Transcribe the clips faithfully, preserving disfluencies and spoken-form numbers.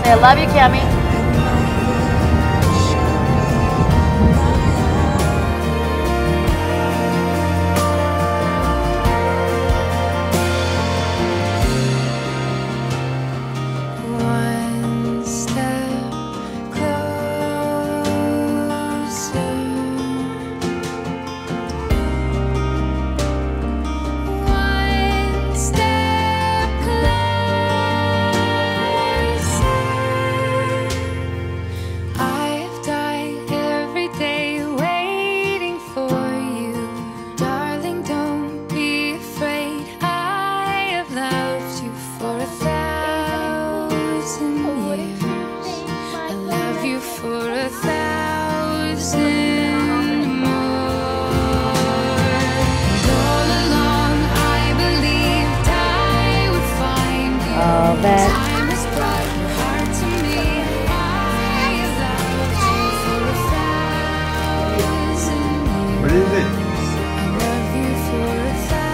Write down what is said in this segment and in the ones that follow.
I love you, Cami. For a thousand more. And all along I believed I would find you. Oh, that. Time has brought your heart to me. I loved you for a thousand years. What is it? I love you for a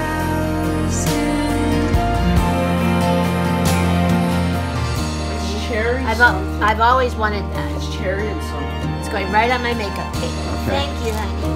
thousand more. It's cherry. I've, al I've always wanted that. It's cherry and something. It's going right on my makeup cake. Okay. Thank you, honey.